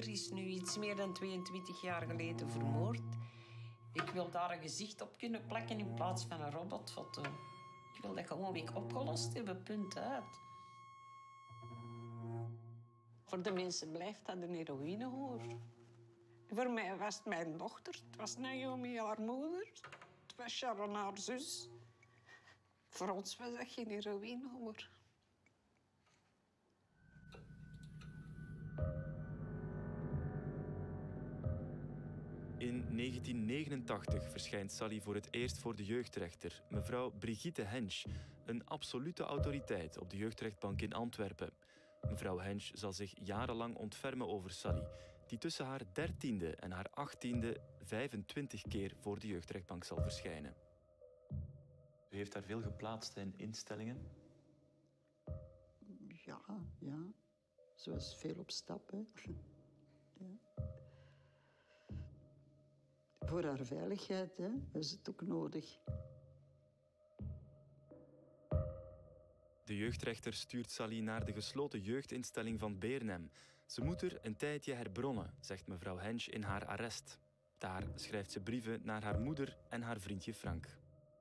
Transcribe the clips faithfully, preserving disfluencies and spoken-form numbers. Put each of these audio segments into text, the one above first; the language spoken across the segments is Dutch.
dochter is nu iets meer dan tweeëntwintig jaar geleden vermoord. Ik wil daar een gezicht op kunnen plakken in plaats van een robotfoto. Ik wil dat gewoon weer opgelost hebben, punt uit. Voor de mensen blijft dat een heroïne, hoor. Voor mij was het mijn dochter, het was Naomi haar moeder, het was Sharon haar zus. Voor ons was dat geen heroïne, hoor. In negentien negenentachtig verschijnt Sally voor het eerst voor de jeugdrechter, mevrouw Brigitte Hensch, een absolute autoriteit op de jeugdrechtbank in Antwerpen. Mevrouw Hensch zal zich jarenlang ontfermen over Sally, die tussen haar dertiende en haar achttiende vijfentwintig keer voor de jeugdrechtbank zal verschijnen. U heeft daar veel geplaatst in instellingen? Ja, ja. Ze was veel op stap, hè. Ja. Voor haar veiligheid, hè, is het ook nodig. De jeugdrechter stuurt Sally naar de gesloten jeugdinstelling van Beernem. Ze moet er een tijdje herbronnen, zegt mevrouw Hensch in haar arrest. Daar schrijft ze brieven naar haar moeder en haar vriendje Frank.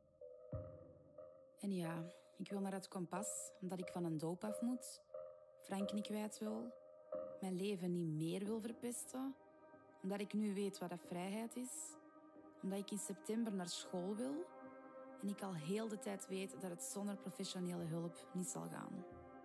En ja, ik wil naar het kompas, omdat ik van een doop af moet. Frank niet kwijt wil. Mijn leven niet meer wil verpesten. Omdat ik nu weet wat dat vrijheid is. Omdat ik in september naar school wil. En ik al heel de tijd weet dat het zonder professionele hulp niet zal gaan.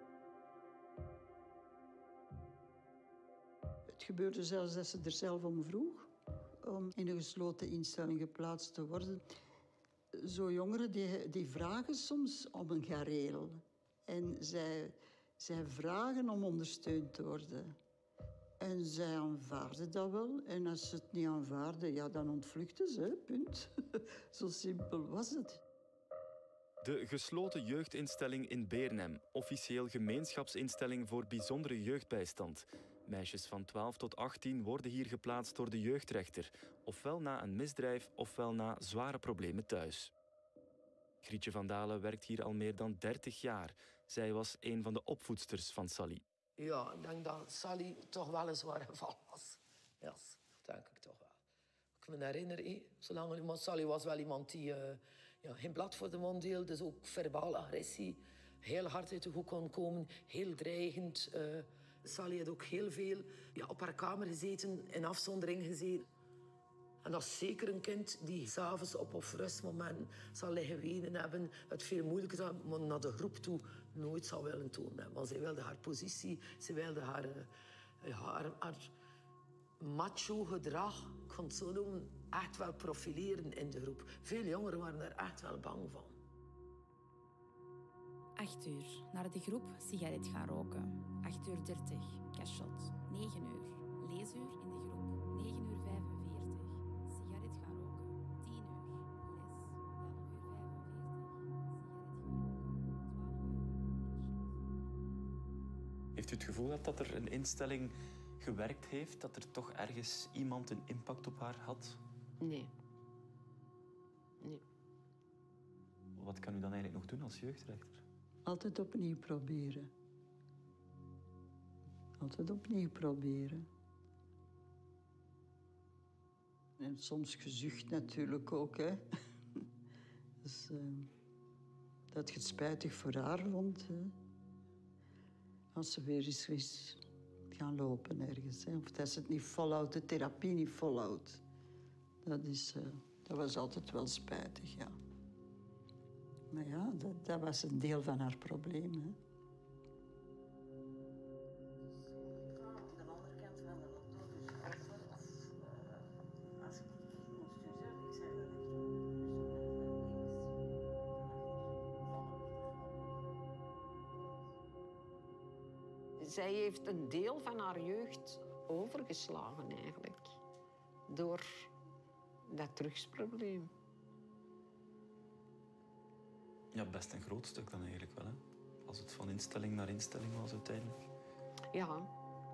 Het gebeurde zelfs dat ze er zelf om vroeg om in een gesloten instelling geplaatst te worden. Zo jongeren die, die vragen soms om een gareel. En zij, zij vragen om ondersteund te worden. En zij aanvaarden dat wel. En als ze het niet aanvaarden, ja, dan ontvluchten ze, punt. Zo simpel was het. De gesloten jeugdinstelling in Beernem, officieel gemeenschapsinstelling voor bijzondere jeugdbijstand. Meisjes van twaalf tot achttien worden hier geplaatst door de jeugdrechter, ofwel na een misdrijf, ofwel na zware problemen thuis. Grietje van Dalen werkt hier al meer dan dertig jaar. Zij was een van de opvoedsters van Sally. Ja, ik denk dat Sally toch wel een zware val was. Ja, dat denk ik toch wel. Ik me herinner, hé, zolang iemand, Sally was wel iemand die uh, ja, geen blad voor de mond deelde, dus ook verbale agressie heel hard uit de hoek kon komen, heel dreigend. Uh, Sally had ook heel veel ja, op haar kamer gezeten, in afzondering gezeten. En dat is zeker een kind die s'avonds op of rustmomenten zal liggen wenen hebben. Het veel moeilijker zal, maar naar de groep toe nooit zal willen tonen hebben. Want zij wilde haar positie, ze wilde haar, uh, haar, haar macho gedrag, ik kan het zo noemen, echt wel profileren in de groep. Veel jongeren waren er echt wel bang van. Acht uur. Naar de groep sigaret gaan roken. Acht uur dertig. Cachot. Negen uur. Leesuur in de groep. Negen uur vijfenveertig. Sigaret gaan roken. Tien uur. Les. Elf uur vijfenveertig. Sigaret gaan roken. Twaalf uur. Heeft u het gevoel dat, dat er een instelling gewerkt heeft, dat er toch ergens iemand een impact op haar had? Nee. Nee. Wat kan u dan eigenlijk nog doen als jeugdrechter? Altijd opnieuw proberen. Altijd opnieuw proberen. En soms gezucht natuurlijk ook, hè. Dus, uh, dat je het spijtig voor haar vond, hè. Als ze weer eens is gaan lopen ergens, hè. Of dat ze het niet volhoudt, de therapie niet volhoudt. Dat, is, uh, dat was altijd wel spijtig, ja. Maar ja, dat, dat was een deel van haar probleem, hè. Zij heeft een deel van haar jeugd overgeslagen, eigenlijk. Door dat drugsprobleem. Ja, best een groot stuk dan eigenlijk wel, hè? Als het van instelling naar instelling was uiteindelijk. Ja.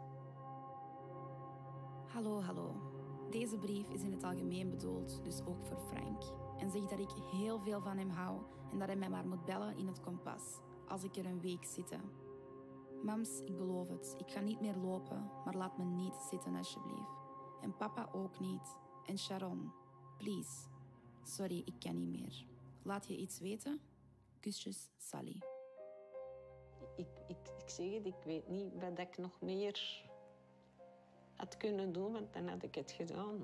Hallo, hallo. Deze brief is in het algemeen bedoeld, dus ook voor Frank. En zeg dat ik heel veel van hem hou en dat hij mij maar moet bellen in het kompas, als ik er een week zit. Mams, ik beloof het. Ik ga niet meer lopen, maar laat me niet zitten alsjeblieft. En papa ook niet. En Sharon, please. Sorry, ik kan niet meer. Laat je iets weten? Kusjes, Sally. Ik, ik, ik zeg het, ik weet niet wat ik nog meer had kunnen doen, want dan had ik het gedaan.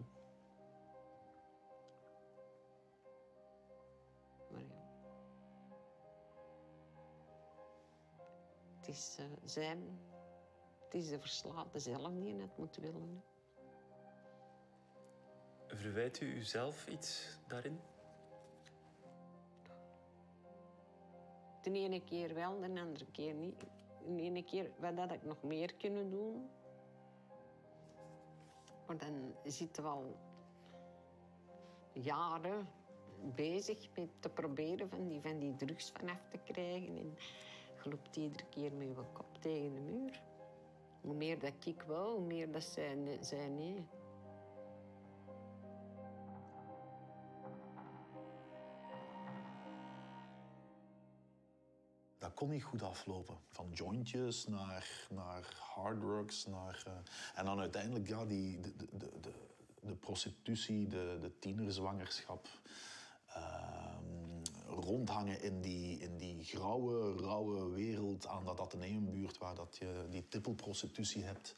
Maar ja. Het is uh, zijn... Het is de verslaafde zelf die het moet willen. Verwijt u uzelf iets daarin? De ene keer wel, de andere keer niet. De ene keer, wat had ik nog meer kunnen doen? Maar dan zitten we al jaren bezig met te proberen van die, van die drugs vanaf te krijgen. En je loopt iedere keer met je kop tegen de muur. Hoe meer dat ik wou, hoe meer dat zij, zij nee. Dat kon niet goed aflopen. Van jointjes naar, naar harddrugs. Naar, uh, en dan uiteindelijk ja, die, de, de, de, de prostitutie, de, de tienerzwangerschap. Uh, rondhangen in die, in die grauwe, rauwe wereld aan dat Atheneumbuurt waar dat je die tippelprostitutie hebt.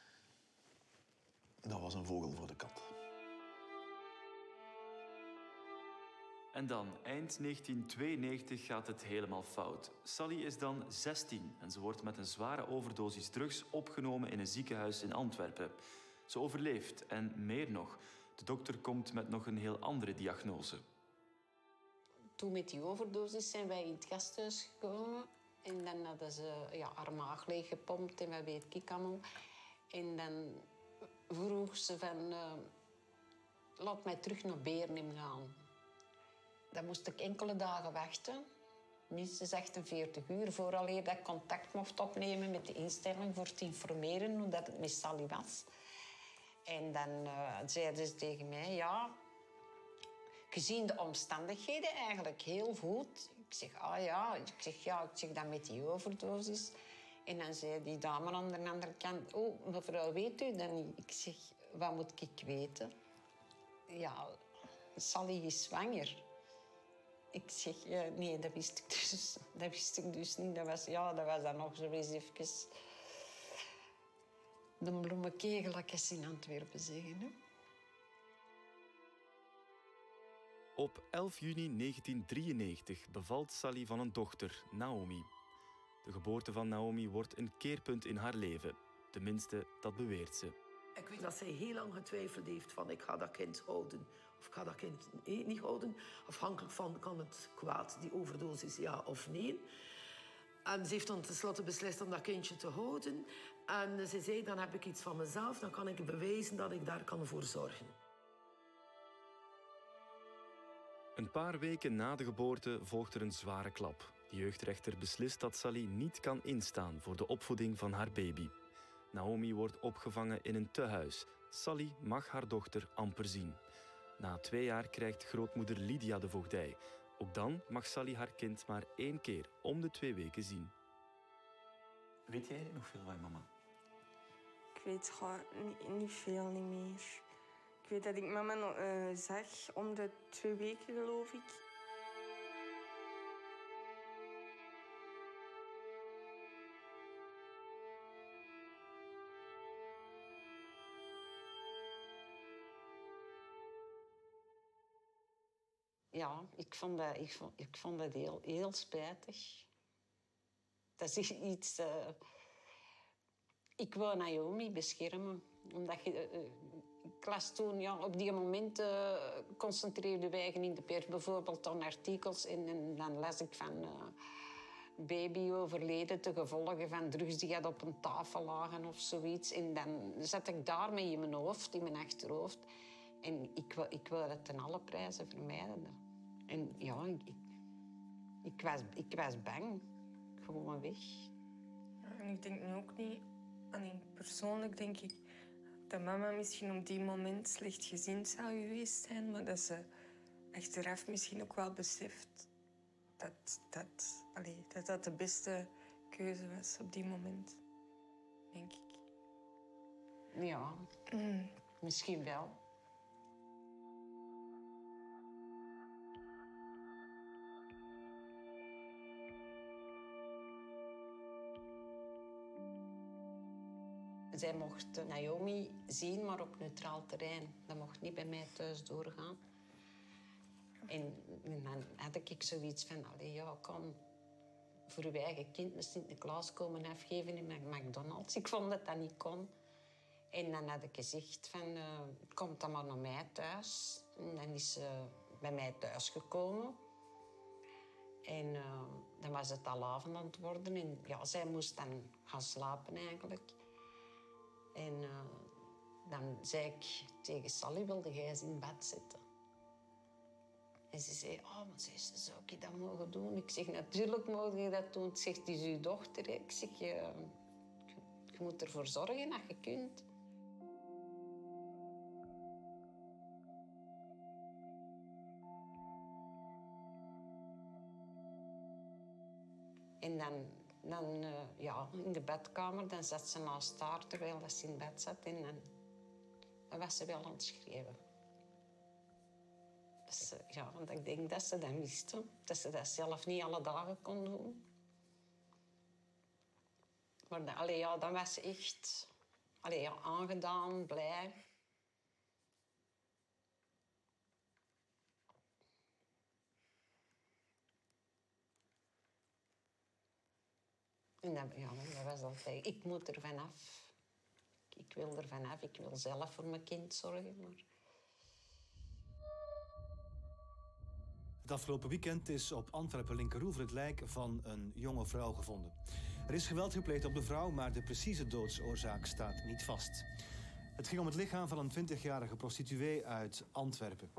Dat was een vogel voor de kat. En dan, eind negentien tweeënnegentig, gaat het helemaal fout. Sally is dan zestien en ze wordt met een zware overdosis drugs opgenomen in een ziekenhuis in Antwerpen. Ze overleeft en meer nog. De dokter komt met nog een heel andere diagnose. Toen met die overdosis zijn wij in het gasthuis gekomen. En dan hadden ze ja, haar maag leeggepompt en wat weet ik allemaal. En dan vroeg ze van... Uh, laat mij terug naar Beernem gaan. Dan moest ik enkele dagen wachten. Minstens achtenveertig uur vooraleer dat ik contact mocht opnemen met de instelling voor te informeren hoe dat het met Sally was. En dan uh, zeiden ze tegen mij, ja... Gezien de omstandigheden eigenlijk heel goed. Ik zeg, ah ja, ik zeg, ja, ik zeg dan met die overdosis. En dan zei die dame aan de andere kant, oh, mevrouw, weet u dan niet? Ik zeg, wat moet ik weten? Ja, Sally is zwanger. Ik zeg, ja, nee, dat wist ik dus, dat wist ik dus niet. Dat was, ja, dat was dan nog zo eens even... de bloemenkegelakjes in Antwerpen zeggen, hè. Op elf juni negentien drieënnegentig bevalt Sally van een dochter, Naomi. De geboorte van Naomi wordt een keerpunt in haar leven. Tenminste, dat beweert ze. Ik weet dat zij heel lang getwijfeld heeft van ik ga dat kind houden. Of ik ga dat kind niet houden. Afhankelijk van kan het kwaad, die overdosis, ja of nee. En ze heeft dan tenslotte beslist om dat kindje te houden. En ze zei, dan heb ik iets van mezelf. Dan kan ik bewijzen dat ik daar kan voor zorgen. Een paar weken na de geboorte volgt er een zware klap. De jeugdrechter beslist dat Sally niet kan instaan voor de opvoeding van haar baby. Naomi wordt opgevangen in een tehuis. Sally mag haar dochter amper zien. Na twee jaar krijgt grootmoeder Lydia de voogdij. Ook dan mag Sally haar kind maar één keer om de twee weken zien. Weet jij nog veel van mama? Ik weet gewoon niet, niet veel niet meer. Ik weet dat ik mama uh, zag om de twee weken, geloof ik. Ja, ik vond dat, ik vond, ik vond dat heel, heel spijtig. Dat is iets... Uh... Ik wou Naomi beschermen. Omdat je... Uh, ik las toen, ja, op die momenten uh, concentreerden wij in de pers bijvoorbeeld aan artikels. En, en dan las ik van uh, baby overleden te gevolgen van drugs die had op een tafel lagen of zoiets. En dan zat ik daarmee in mijn hoofd, in mijn achterhoofd. En ik, ik wilde het ten alle prijzen vermijden. En ja, ik, ik, was, ik was bang. Gewoon weg. Ja, en ik denk nu ook niet... Alleen persoonlijk denk ik dat mama misschien op die moment slechtgezind zou geweest zijn, maar dat ze achteraf misschien ook wel beseft dat dat, allee, dat, dat de beste keuze was op die moment, denk ik. Ja, Mm. misschien wel. Zij mocht Naomi zien, maar op neutraal terrein. Dat mocht niet bij mij thuis doorgaan. En, en dan had ik zoiets van, allee, ja, kom voor uw eigen kind een Sinterklaas komen afgeven in McDonald's. Ik vond dat dat niet kon. En dan had ik gezegd van, uh, kom dan maar naar mij thuis. En dan is ze bij mij thuis gekomen. En uh, dan was het al avond aan het worden. En ja, zij moest dan gaan slapen eigenlijk. En uh, dan zei ik tegen Sally, wilde jij eens in bed zitten? En ze zei, oh, maar zei ze, zou ik dat mogen doen? Ik zeg, natuurlijk mogen je dat doen. Ik zeg, het is uw dochter. Hè? Ik zeg, je, je moet ervoor zorgen dat je kunt. En dan, dan uh, ja, in de bedkamer, dan zat ze naast haar terwijl ze in bed zat. En dan, dan was ze wel aan het schreeuwen. Dus, uh, ja, want ik denk dat ze dat wist. Dat ze dat zelf niet alle dagen kon doen. Maar dan, allee, ja, dan was ze echt allee, ja, aangedaan, blij. En dat, ja, dat was altijd... Ik moet er vanaf. Ik wil er vanaf. Ik wil zelf voor mijn kind zorgen. Maar... Het afgelopen weekend is op Antwerpen-Linkeroever het lijk van een jonge vrouw gevonden. Er is geweld gepleegd op de vrouw, maar de precieze doodsoorzaak staat niet vast. Het ging om het lichaam van een twintigjarige prostituee uit Antwerpen.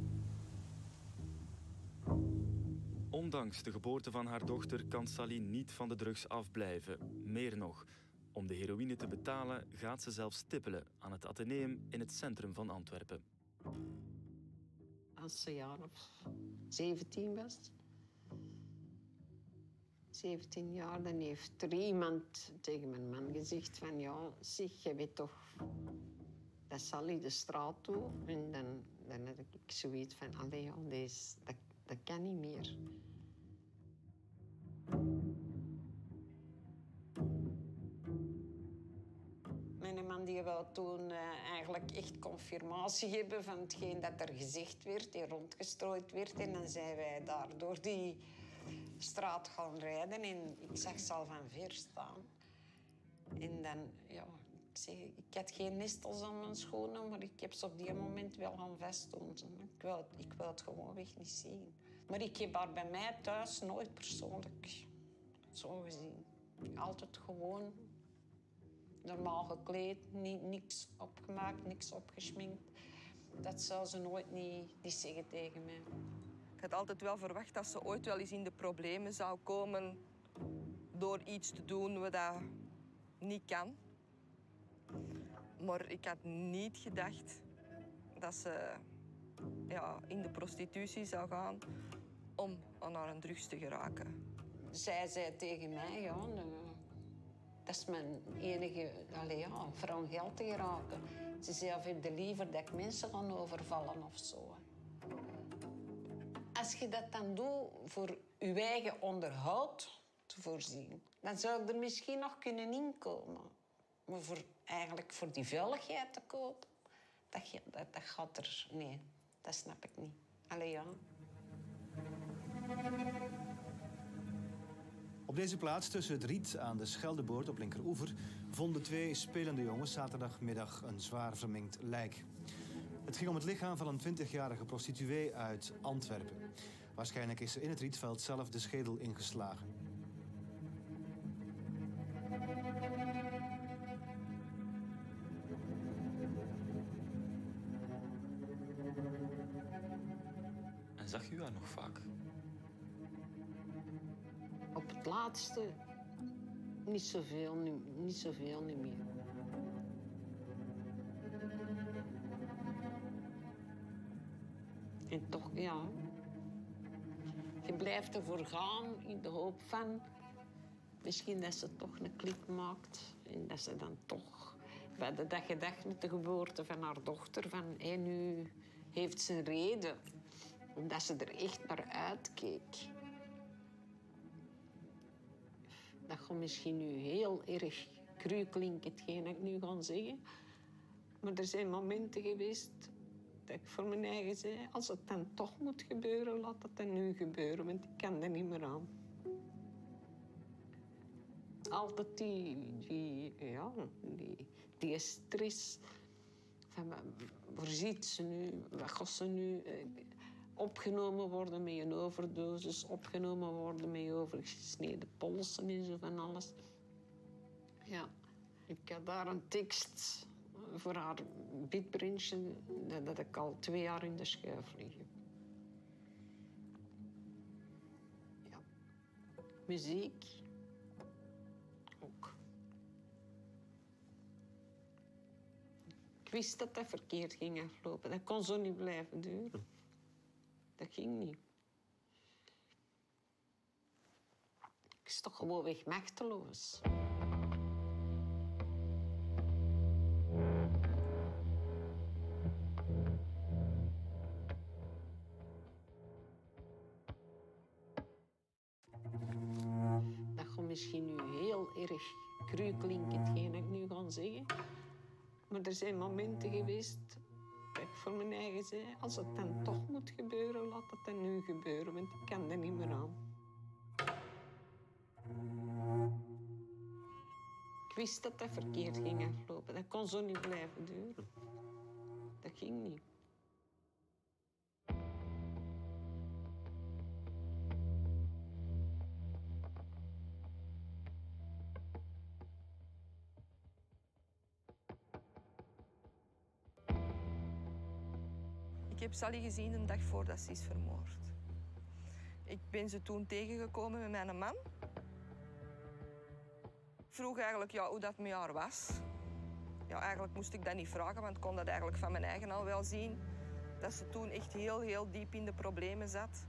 Ondanks de geboorte van haar dochter kan Sally niet van de drugs afblijven. Meer nog, om de heroïne te betalen gaat ze zelfs tippelen aan het Atheneum in het centrum van Antwerpen. Als ze een jaar of zeventien was, zeventien jaar, dan heeft er iemand tegen mijn man gezegd van ja, zeg, je weet toch dat Sally de straat toe. En dan, dan had ik zoiets van, allee, ja, deze, dat, dat kan niet meer. Mijn man die wou toen uh, eigenlijk echt confirmatie hebben van hetgeen dat er gezegd werd en rondgestrooid werd. En dan zijn wij daar door die straat gaan rijden en ik zag ze al van ver staan. En dan, ja, ik zeg, ik had geen nestels aan mijn schoenen, maar ik heb ze op die moment wel gaan vastdoen. Ik wil het, ik wil het gewoonweg niet zien. Maar ik heb haar bij mij thuis nooit persoonlijk zo gezien. Altijd gewoon normaal gekleed, niet, niks opgemaakt, niks opgeschminkt. Dat zou ze nooit niet, niet zeggen tegen mij. Ik had altijd wel verwacht dat ze ooit wel eens in de problemen zou komen door iets te doen wat dat niet kan. Maar ik had niet gedacht dat ze ja, in de prostitutie zou gaan om aan haar drugs te geraken. Zij zei tegen mij, ja, dat is mijn enige, allee, ja, voor aan geld te geraken. Ze zei, of heb je liever dat ik mensen ga overvallen of zo. Als je dat dan doet voor je eigen onderhoud te voorzien, dan zou ik er misschien nog kunnen inkomen. Maar voor, eigenlijk voor die vuiligheid te kopen, dat, dat, dat gaat er... Nee, dat snap ik niet. Allee, ja. Op deze plaats tussen het riet aan de Scheldeboord op Linkeroever vonden twee spelende jongens zaterdagmiddag een zwaar verminkt lijk. Het ging om het lichaam van een twintigjarige prostituee uit Antwerpen. Waarschijnlijk is er in het rietveld zelf de schedel ingeslagen. En zag u haar nog vaak? Op het laatste niet zoveel, niet, niet zoveel niet meer. En toch, ja. Je blijft ervoor gaan in de hoop van Misschien dat ze toch een klik maakt. En dat ze dan toch... We hadden dat gedacht met de geboorte van haar dochter. Van, hé, nu heeft ze een reden. Omdat ze er echt naar uitkeek. Dat gaat misschien nu heel erg cru klinken, hetgeen ik nu ga zeggen. Maar er zijn momenten geweest dat ik voor mijn eigen zei... als het dan toch moet gebeuren, laat het dan nu gebeuren. Want ik kan er niet meer aan. Altijd die, die, ja, die, die stress. Van, waar zit ze nu? Wat gaat ze nu? Opgenomen worden met een overdosis. Opgenomen worden met overgesneden polsen en zo van alles. Ja, ik had daar een tekst voor haar bidbrandje. Dat had ik al twee jaar in de schuif liggen. Ja. Muziek. Ook. Ik wist dat dat verkeerd ging aflopen. Dat kon zo niet blijven duren. Dat ging niet. Ik is toch gewoon weg machteloos. Dat gaat misschien nu heel erg cru klinken, hetgeen ik nu ga zeggen. Maar er zijn momenten geweest dat ik voor mijn eigen zei... als het dan toch moet gebeuren, laat het dan nu gebeuren. Want ik kan er niet meer aan. Ik wist dat dat verkeerd ging aflopen. Dat kon zo niet blijven duren. Dat ging niet. Ik heb Sally gezien een dag voordat ze is vermoord. Ik ben ze toen tegengekomen met mijn man. Ik vroeg eigenlijk ja, hoe dat met haar was. Ja, eigenlijk moest ik dat niet vragen, want ik kon dat eigenlijk van mijn eigen al wel zien. Dat ze toen echt heel, heel diep in de problemen zat.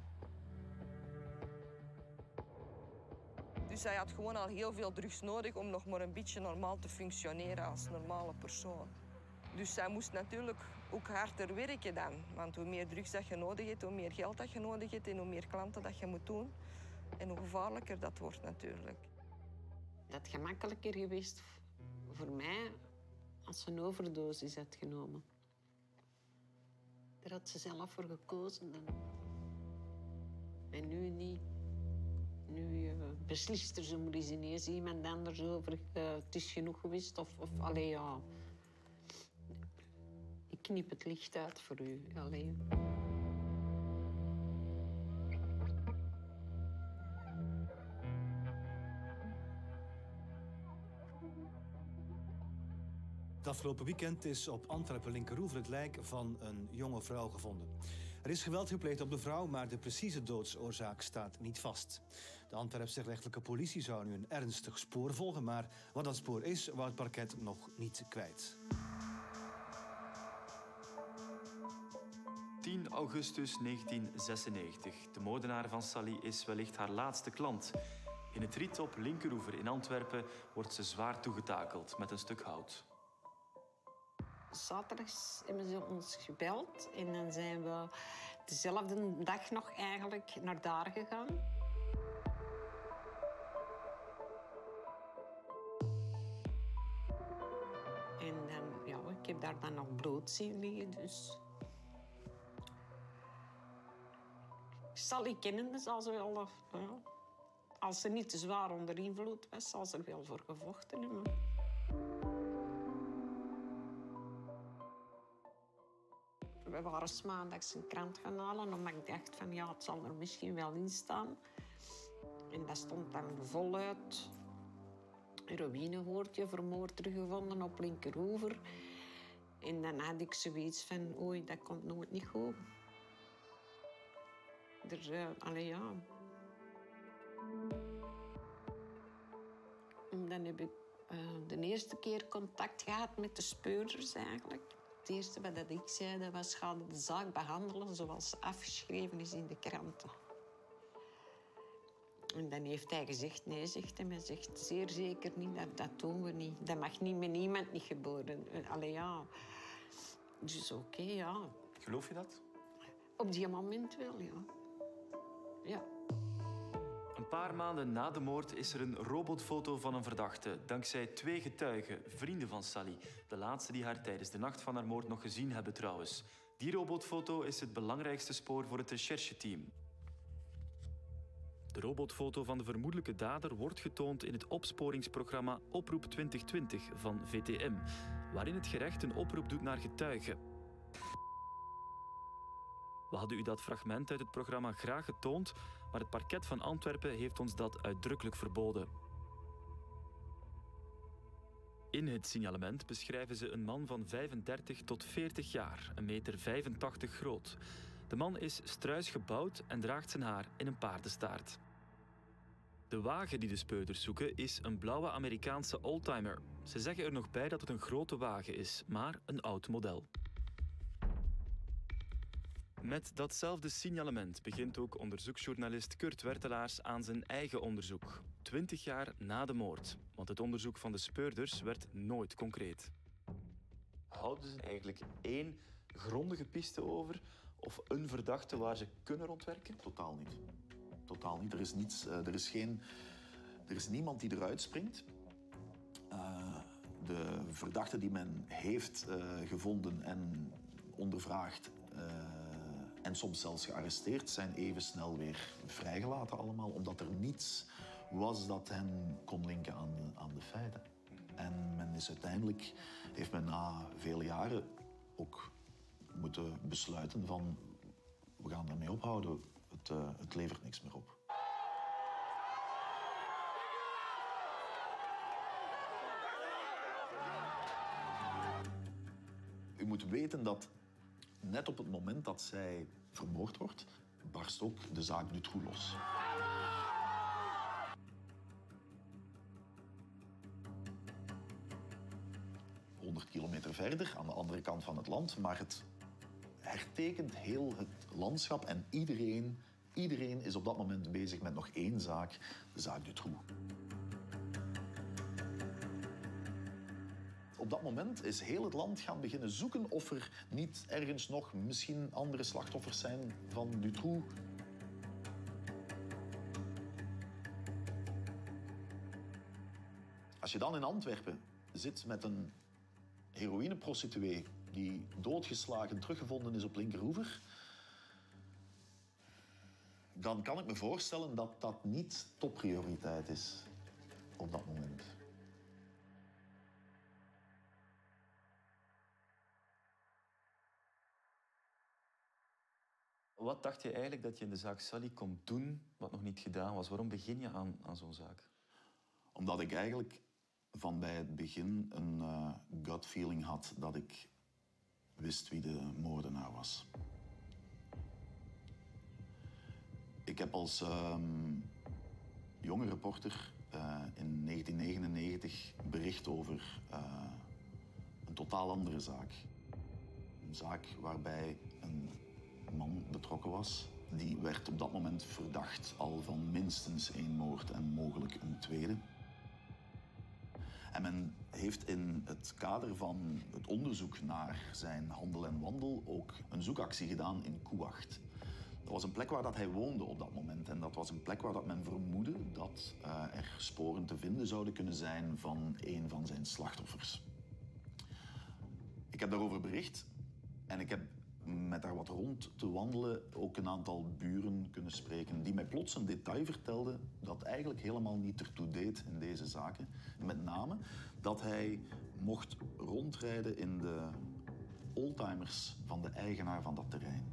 Dus zij had gewoon al heel veel drugs nodig om nog maar een beetje normaal te functioneren als normale persoon. Dus zij moest natuurlijk ook harder werken dan. Want hoe meer drugs dat je nodig hebt, hoe meer geld dat je nodig hebt en hoe meer klanten dat je moet doen. En hoe gevaarlijker dat wordt natuurlijk. Dat had gemakkelijker geweest voor mij als ze een overdosis had genomen. Daar had ze zelf voor gekozen. Dan. En nu niet. Nu uh, beslist er zo maar eens ineens iemand anders over. Uh, het is genoeg geweest. Of, of allee, ja. Ik knip het licht uit voor u. Allee. Het afgelopen weekend is op Antwerpen-Linkeroever het lijk van een jonge vrouw gevonden. Er is geweld gepleegd op de vrouw, maar de precieze doodsoorzaak staat niet vast. De Antwerpse rechtelijke politie zou nu een ernstig spoor volgen, maar wat dat spoor is, wou het parket nog niet kwijt. tien augustus negentien zesennegentig. De moordenaar van Sally is wellicht haar laatste klant. In het riet op Linkeroever in Antwerpen wordt ze zwaar toegetakeld met een stuk hout. Zaterdags hebben ze ons gebeld en dan zijn we dezelfde dag nog eigenlijk naar daar gegaan. En dan, ja, ik heb daar dan nog bloed zien liggen, dus... Sally kennende zal ze wel... Ja, als ze niet te zwaar onder invloed was, zal ze er wel voor gevochten hebben. We waren 's maandags een krant gaan halen, omdat ik dacht van ja, het zal er misschien wel in staan. En dat stond dan voluit. Heroïnehoortje vermoord teruggevonden op Linkeroever. En dan had ik zoiets van, oei, dat komt nooit niet goed. Er, uh, allee, ja. En dan heb ik uh, de eerste keer contact gehad met de speurders eigenlijk. Het eerste wat ik zei, dat was, ga de zaak behandelen zoals afgeschreven is in de kranten. En dan heeft hij gezegd, nee, zegt hij. Hij zegt, zeer zeker niet, dat, dat doen we niet. Dat mag niet met niemand niet geboren. Allee, ja. Dus oké, okay, ja. Geloof je dat? Op die moment wel, ja. Ja. Een paar maanden na de moord is er een robotfoto van een verdachte. Dankzij twee getuigen, vrienden van Sally. De laatste die haar tijdens de nacht van haar moord nog gezien hebben trouwens. Die robotfoto is het belangrijkste spoor voor het rechercheteam. De robotfoto van de vermoedelijke dader wordt getoond in het opsporingsprogramma Oproep twintig twintig van V T M, waarin het gerecht een oproep doet naar getuigen. We hadden u dat fragment uit het programma graag getoond, maar het parket van Antwerpen heeft ons dat uitdrukkelijk verboden. In het signalement beschrijven ze een man van vijfendertig tot veertig jaar, een meter vijfentachtig groot. De man is struis gebouwd en draagt zijn haar in een paardenstaart. De wagen die de speurders zoeken is een blauwe Amerikaanse oldtimer. Ze zeggen er nog bij dat het een grote wagen is, maar een oud model. Met datzelfde signalement begint ook onderzoeksjournalist Kurt Wertelaars aan zijn eigen onderzoek. Twintig jaar na de moord, want het onderzoek van de speurders werd nooit concreet. Houden ze eigenlijk één grondige piste over of een verdachte waar ze kunnen rondwerken? Totaal niet. Totaal niet. Er is niets. Uh, er is geen. Er is niemand die eruit springt. Uh, de verdachten die men heeft uh, gevonden en ondervraagd uh, en soms zelfs gearresteerd, zijn even snel weer vrijgelaten allemaal, omdat er niets was dat hen kon linken aan de, aan de feiten. En men is uiteindelijk, heeft men na vele jaren ook moeten besluiten van, we gaan daarmee ophouden. Het, uh, het levert niks meer op. U moet weten dat net op het moment dat zij vermoord wordt, barst ook de zaak Dutroux los. honderd kilometer verder, aan de andere kant van het land, maar het hertekent heel het landschap en iedereen, iedereen is op dat moment bezig met nog één zaak, de zaak Dutroux. Op dat moment is heel het land gaan beginnen zoeken of er niet ergens nog misschien andere slachtoffers zijn van Dutroux. Als je dan in Antwerpen zit met een heroïneprostituee die doodgeslagen teruggevonden is op Linkeroever, dan kan ik me voorstellen dat dat niet topprioriteit is op dat moment. Wat dacht je eigenlijk dat je in de zaak Sally kon doen wat nog niet gedaan was? Waarom begin je aan, aan zo'n zaak? Omdat ik eigenlijk van bij het begin een uh, gut feeling had dat ik wist wie de moordenaar was. Ik heb als uh, jonge reporter uh, in negentien negenennegentig bericht over uh, een totaal andere zaak. Een zaak waarbij een man betrokken was. Die werd op dat moment verdacht al van minstens één moord en mogelijk een tweede. En men heeft in het kader van het onderzoek naar zijn handel en wandel ook een zoekactie gedaan in Kouwacht. Dat was een plek waar dat hij woonde op dat moment. En dat was een plek waar dat men vermoedde dat uh, er sporen te vinden zouden kunnen zijn van een van zijn slachtoffers. Ik heb daarover bericht en ik heb met daar wat rond te wandelen ook een aantal buren kunnen spreken die mij plots een detail vertelden dat eigenlijk helemaal niet ertoe deed in deze zaken. Met name dat hij mocht rondrijden in de oldtimers van de eigenaar van dat terrein.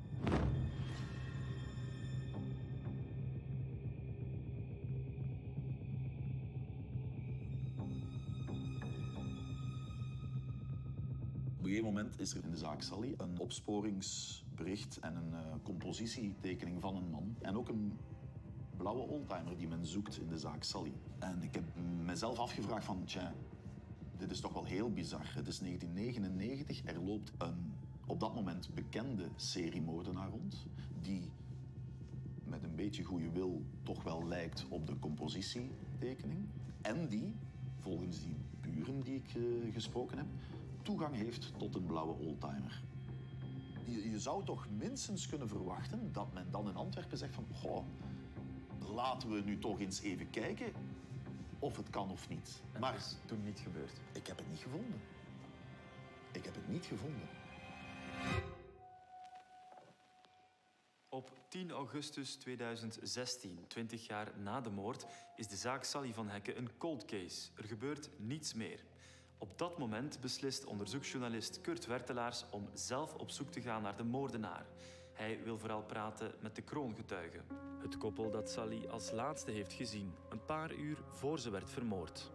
Op een gegeven moment is er in de zaak Sally een opsporingsbericht en een uh, compositietekening van een man. En ook een blauwe oldtimer die men zoekt in de zaak Sally. En ik heb mezelf afgevraagd van, tja, dit is toch wel heel bizar. Het is negentien negenennegentig, er loopt een op dat moment bekende seriemoordenaar rond, die met een beetje goede wil toch wel lijkt op de compositietekening. En die, volgens die buren die ik uh, gesproken heb, toegang heeft tot een blauwe oldtimer. Je, je zou toch minstens kunnen verwachten dat men dan in Antwerpen zegt van... Goh, laten we nu toch eens even kijken of het kan of niet. En maar dat is toen niet gebeurd? Ik heb het niet gevonden. Ik heb het niet gevonden. Op tien augustus tweeduizend zestien, twintig jaar na de moord, is de zaak Sally van Hekke een cold case. Er gebeurt niets meer. Op dat moment beslist onderzoeksjournalist Kurt Wertelaars om zelf op zoek te gaan naar de moordenaar. Hij wil vooral praten met de kroongetuigen. Het koppel dat Sally als laatste heeft gezien, een paar uur voor ze werd vermoord.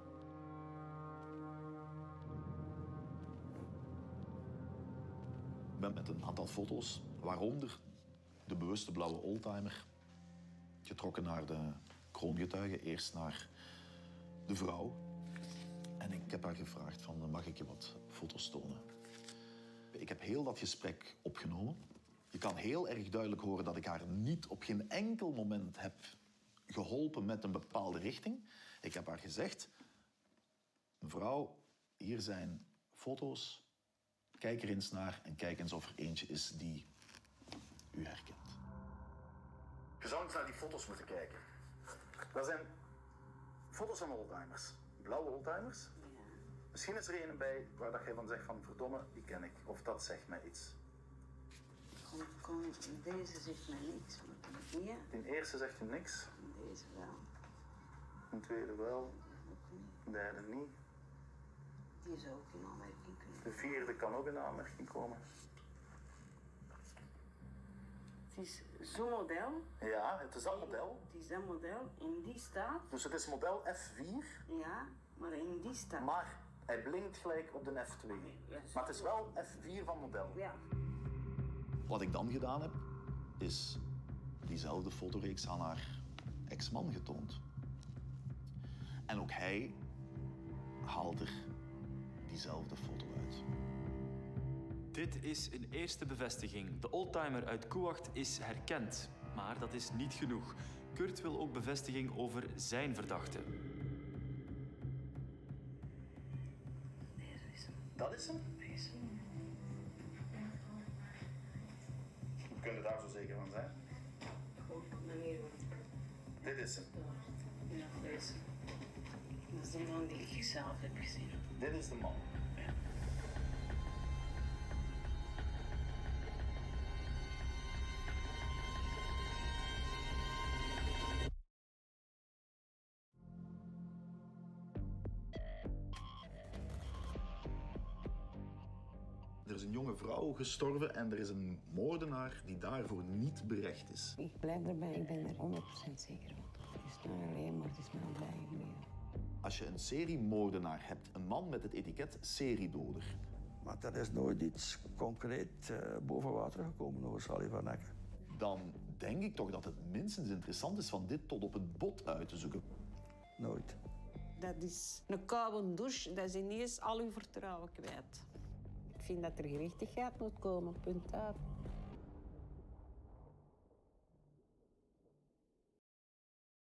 Ik ben met een aantal foto's, waaronder de bewuste blauwe oldtimer, getrokken naar de kroongetuigen. Eerst naar de vrouw. En ik heb haar gevraagd van, mag ik je wat foto's tonen? Ik heb heel dat gesprek opgenomen. Je kan heel erg duidelijk horen dat ik haar niet op geen enkel moment heb geholpen met een bepaalde richting. Ik heb haar gezegd, mevrouw, hier zijn foto's. Kijk er eens naar en kijk eens of er eentje is die u herkent. Je zou eens naar die foto's moeten kijken. Dat zijn foto's van oldtimers. Blauwe oldtimers. Ja. Misschien is er een bij waar dat jij van zegt van verdomme, die ken ik. Of dat zegt mij iets. Kom, kom, deze zegt mij niks. Ja. De eerste zegt u niks. Deze wel. De tweede wel. De derde niet. Die zou ook in aanmerking kunnen. De vierde kan ook in aanmerking komen. Het is zo'n model. Ja, het is dat model. Het is dat model. In die staat. Dus het is model F vier. Ja, maar in die staat. Maar hij blinkt gelijk op de F twee. Ja, maar het is wel F vier van model. Ja. Wat ik dan gedaan heb, is diezelfde fotoreeks aan haar ex-man getoond. En ook hij haalt er diezelfde foto uit. Dit is een eerste bevestiging. De oldtimer uit Koewacht is herkend. Maar dat is niet genoeg. Kurt wil ook bevestiging over zijn verdachte. Deze is hem. Dat is hem? Deze is hem. We kunnen daar zo zeker van zijn. Goed, meneer. Dit is hem. Ja, deze. Dat is de man die ik zelf heb gezien. Dit is de man. Ja. Er is een jonge vrouw gestorven en er is een moordenaar die daarvoor niet berecht is. Ik blijf erbij, ik ben er honderd procent zeker van. Het is nou alleen, maar het is nou blij gebleven. Als je een seriemoordenaar hebt, een man met het etiket seriedoder. Maar er is nooit iets concreet uh, boven water gekomen over Sally van Hekke. Dan denk ik toch dat het minstens interessant is van dit tot op het bot uit te zoeken. Nooit. Dat is een koude douche, dat is ineens al uw vertrouwen kwijt. Ik vind dat er gerechtigheid moet komen, punt uit.